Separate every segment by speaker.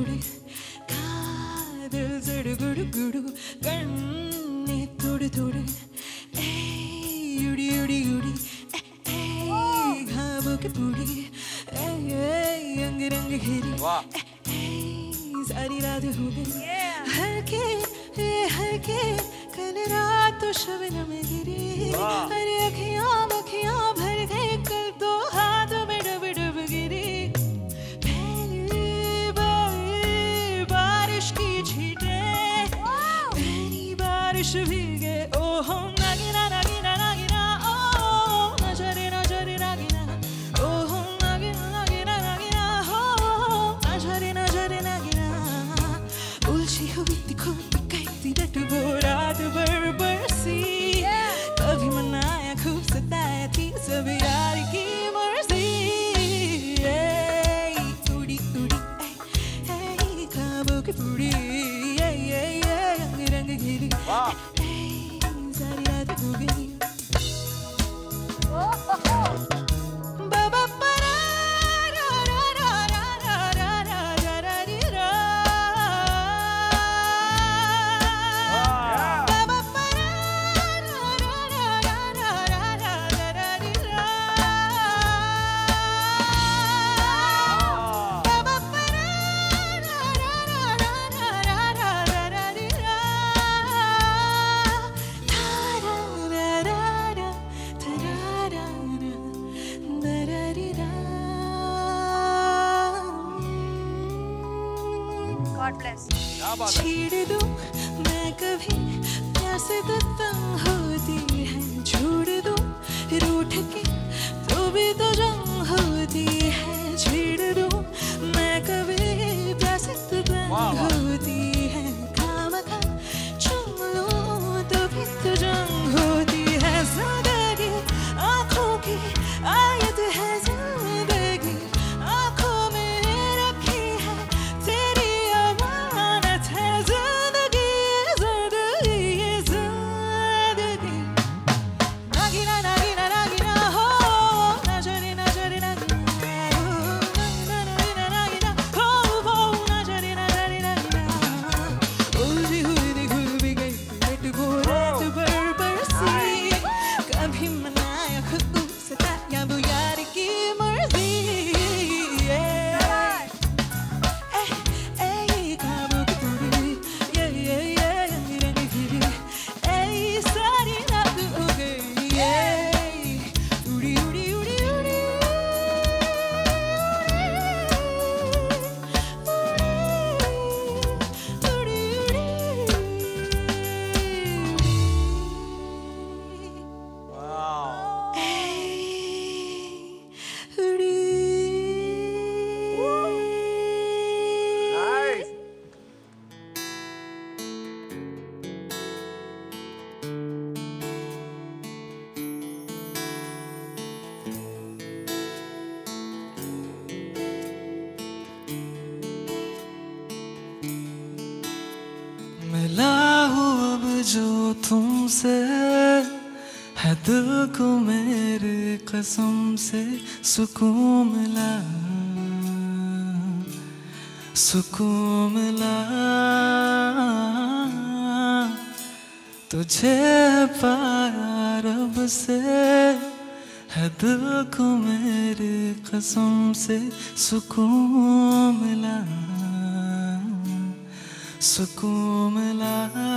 Speaker 1: थोड़े कादल जड़ गुड़ गुड़ करने थोड़े थोड़े उड़ी उड़ी उड़ी घावों की पूड़ी अंग रंग घिरी सारी रात हो गई हल्के हल्के कल रात तो शबनम गिरी अरे अखियां अखियां भर गए कल तो हाथ में डब डब गिरी पहली बारिश की छींटें पहली बारिश भीगे ओह नागिना नागिना नागिना ओह नजरे नजरे नागिना ओह नागिना नागिना नागिना हो नजरे नजरे नागिना उलझी हुई थी खूब कहती रट वो रात भर बरसी कभी मनाया खूब सताया थी सब यार की मर्जी उड़ी उड़ी ख्वाबों की पूरी रंग रंग घिरी सारी रात हो गई बाबा परा रा रा रा रा रा रा रा रा रा री रा बाबा परा रा रा रा रा रा रा रा रा री रा बाबा परा रा रा रा रा रा रा रा रा री रा तारा रा रा रा तारा रा रा रा री रा
Speaker 2: God bless.
Speaker 1: छेड़ दूं मैं कभी प्यार से तो तंग होती है छोड़ दूं रूठ के तो भी तो जंग होती है छेड़ दूं मैं कभी प्यार से तो तंग होती है खामखा चुम लूं तो भी तो जंग होती है जिंदगी आँखों की आयत है जिंदगी आँखों में रखी है तेरी अमानत है जिंदगी जिंदगी ये जिंदगी नागिना नागिना नागिना हो नजरे नजरे नागिना हो नागिना नागिना हो नजरे नजरे नागिना उलझी हुई थी घुल भी गई पेट को रात भर बरसी कभी मनाया खुद को सताया वो यार की मर्जी ख्वाबों की पूरी रंग रंग घिरी सारी रात हो गई उड़ी उड़ी उड़ी उड़ी उड़ी
Speaker 3: मिला हूँ अब जो तुमसे है दिल को मेरे कसम से सुकून मिला सुकून मिला तुझे पाया रब से है दिल को मेरे कसम से सुकून मिला सुकून मिला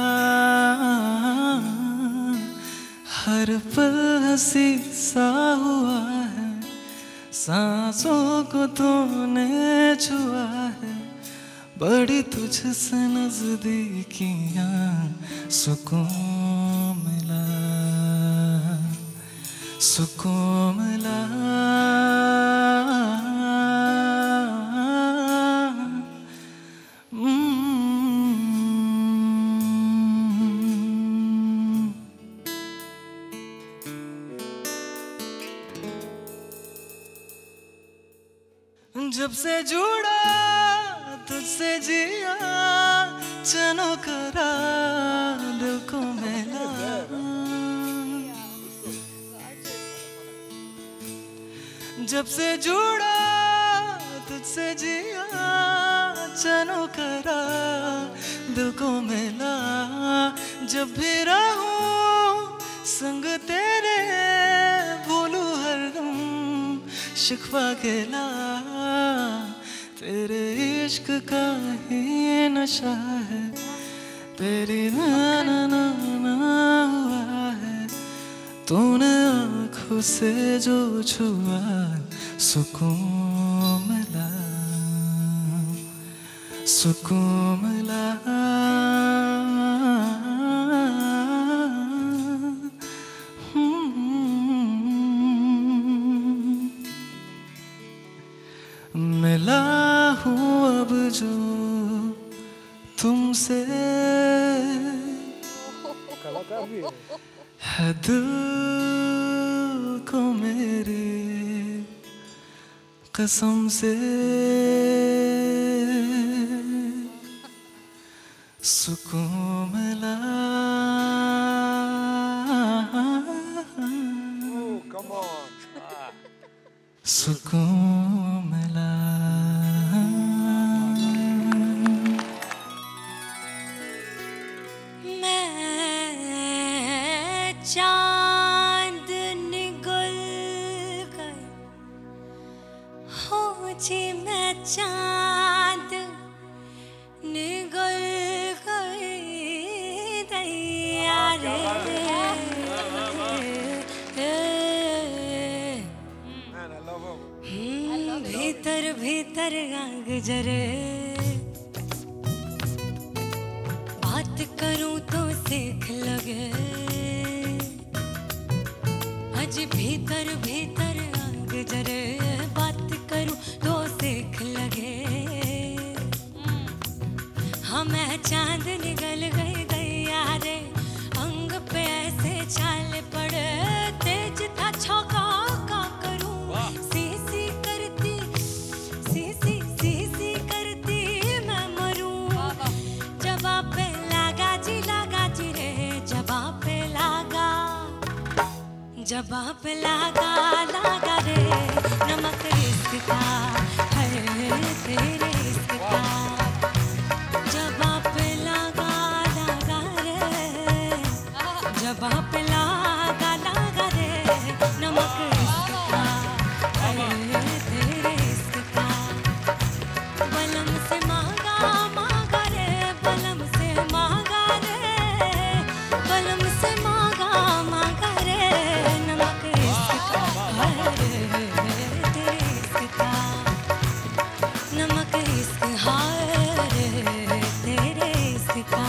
Speaker 3: हर पल हंसी सा हुआ है सांसों को तूने छुआ है बड़ी तुझसे नजदीकियां सुकून मिला सुकून मिला जब से जुड़ा तुझसे जिया चनो करा दिल को मिला जब से जुड़ा तुझसे जिया चनो करा दिल को मिला जब भी रहूं संग तेरे भूलूं हरदम शिकवा गिला तेरे इश्क का ही नशा है तेरी ना हुआ है तूने आँखों से जो छुआ सुकून मिला सुकून मिला मिला हूँ अब जो तुमसे है दिल को मेरे कसम से सुकून मिला सुकून मिला
Speaker 1: चांद निगल गए हो जी मैं चांद निगल गए दैया रे भीतर भीतर आग जरे बात करूं तो सेक लगे आज भीतर भीतर आग जरे बात करूं तो सेक लगे हाँ मैं चांद निगल गई दैया रे अंग पे ऐसे छाले पड़े तेज था छौका का करूं सी सी करती मैं मरूं जवाब पे लागा जी रे जवाब पे लागा रे नमक इश्क का है तेरे इश्क का जवाब पे लागा रे जवाब पे लागा रे नमक इश्क का है तेरे इश्क का बलम से मांगा रे बलम से मांगा रे बलम से मांगा रे नमक इश्क का है तेरे इश्क का नमक इश्क है तेरे इश्क का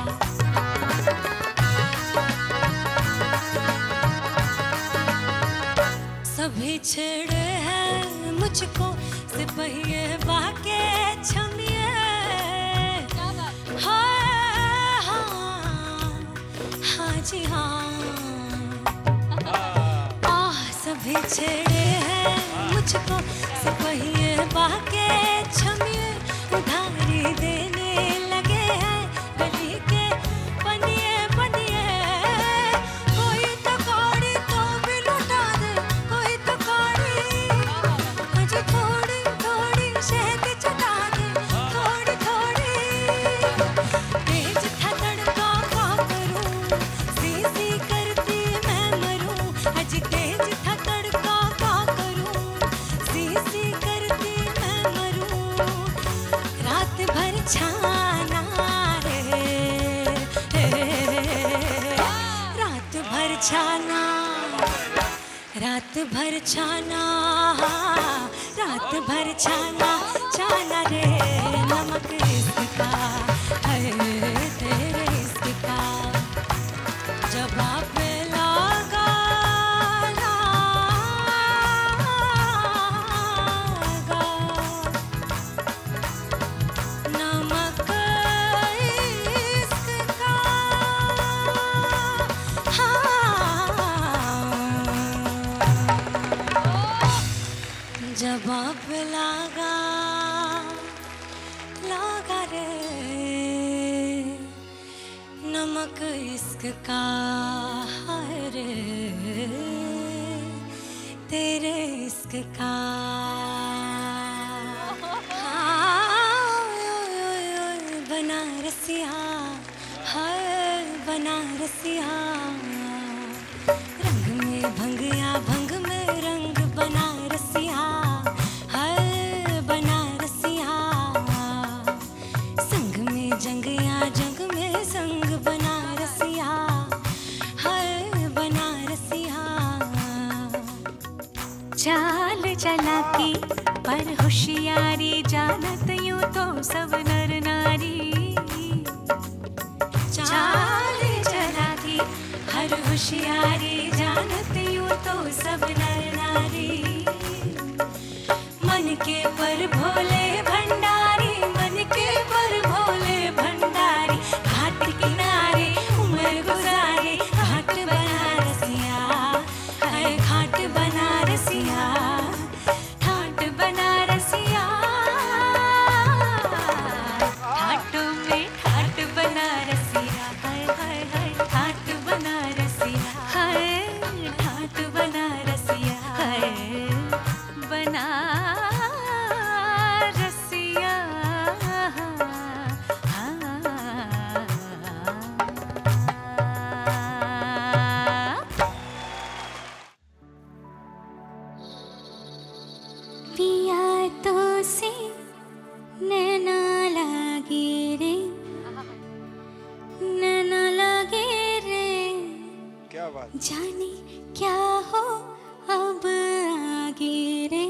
Speaker 1: सभी छेड़े हैं मुझको सिपहिए बाके छमिए हाँ जी हाँ सभी छेड़े हैं मुझको सिपहिए बाके छमिए उधारी देने लगे हैं गली के बनिए कोई तो कौड़ी तो भी लुटा दे कोई तो कौड़ी मुझे थोड़ी थोड़ी शहद चटा दे थोड़ी थोड़ी तेज था तड़का का करूं सी करती मैं मरूं आज तेज था तड़का का करूं सी करती मैं मरूं रात भर छाना रे रात भर छाना रात भर छाना रात भर छाना रे नमक इश्क का है तेरे इश्क का जवाब पे लागा नमक इश्क का जवाब लागा रे नमक इश्क का है रे तेरे इश्क का बनारसिया, हाय बनारसिया, रंग में भंग या भंग में रंग बनारसिया, हाय बनारसिया, संग में जंग या जंग में संग बनारसिया, हाय बनारसिया। चाल चालाकी पर होशियारी जानत यूं तो सब नर नारी, चाल चालाकी हर होशियारी जानत यूं तो सब नर नारी, मन के पर भोले भंडारी, मन के पर भोले भंडारी, घाट किनारे उम्र गुजारे, घाट बनारसिया, है घाट बनारसिया, ठाट बनारसिया, ठाटों में ठाट बनारसिया, हाय हाय हाय ठाट बनारसिया, हाय ठाट बनारसिया, हाय बनारसिया। पिया तो से नैना लागे रे, नैना लागे रे,
Speaker 2: क्या बात,
Speaker 1: जाने क्या हो अब आगे रे।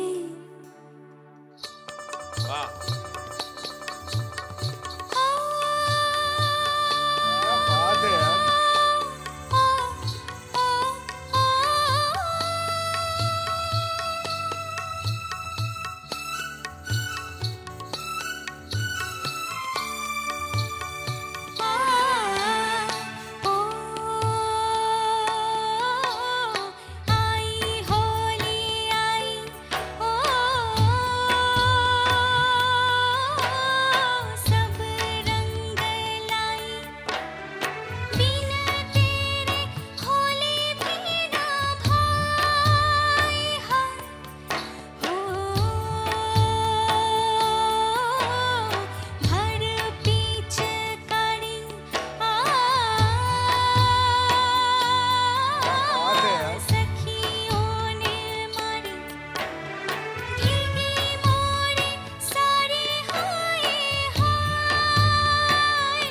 Speaker 2: वाह, क्या बात है यार।
Speaker 1: आई होली आई, ओ सब रंग लाई, बिना तेरे होली भी ना भाई है, भर पीछ कड़ी
Speaker 2: बात है यार।
Speaker 1: सखियों ने मारी, भीगी मोरी सारी हाय हाय,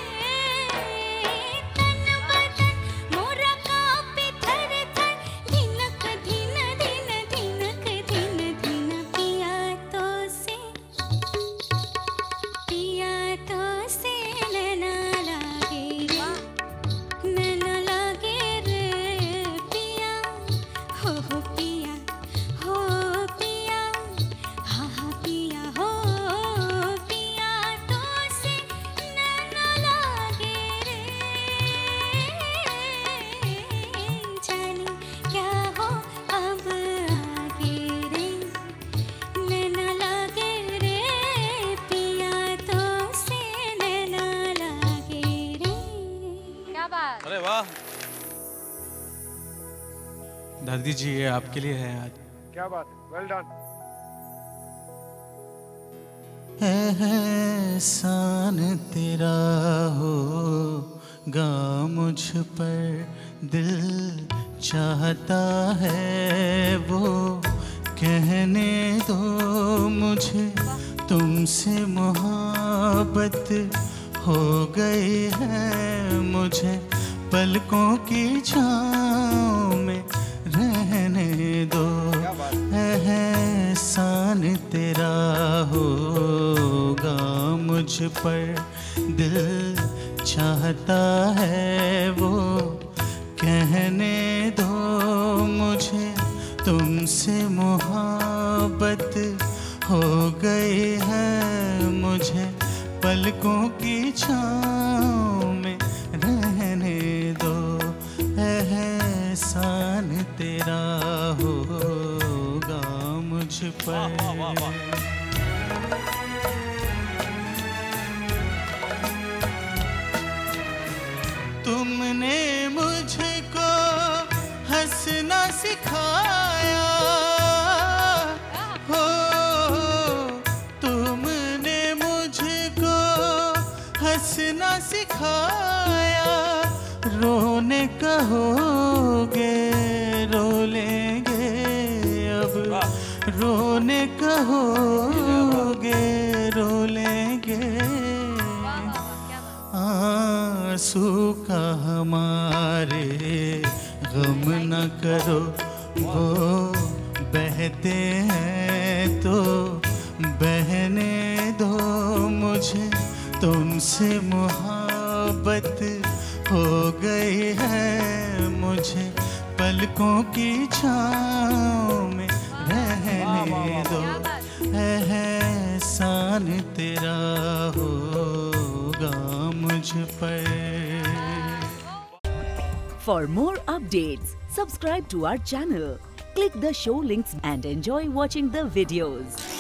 Speaker 1: तन बदन मोरा कांपे थर थर, धिनक धिन धिन धिनक धिन धिन, पिया तो से नैना लागे रे, नैना लागे रे पिया, हो पिया, हो पिया, हा हा पिया, हो पिया तो से नैना लागे रे, जाने क्या हो अब आगे रे, नैना लागे रे पिया तो से नैना लागे रे। क्या बात।
Speaker 2: अरे वाह,
Speaker 3: दादी जी ये आपके लिए है आज।
Speaker 2: क्या बात, वेल डन।
Speaker 3: एहसान तेरा होगा मुझ पर, दिल चाहता है वो कहने दो मुझे, तुमसे मोहब्बत हो गई है मुझे, पलकों की छाँव में रहने दो।
Speaker 2: क्या बात,
Speaker 3: एहसान तेरा होगा मुझ पर, दिल चाहता है वो कहने दो मुझे, तुमसे मोहब्बत हो गई है मुझे, पलकों की छाँव में रहने दो। एहसान तेरा होगा मुझ पर। तुमने मुझको हंसना सिखाया हो, तुमने मुझको हंसना सिखाया, रोने कहोगे रो लेंगे अब, रोने कहोगे रो लेंगे। आंसू का हमारे गम न करो, वो बहते हैं तो बहने दो, मुझे तुमसे मोहब्बत हो गई है, मुझे पलकों की छाँव में रहने दो, एहसान तेरा होगा मुझ पर।
Speaker 4: For more updates, subscribe to our channel, click the show links and enjoy watching the videos.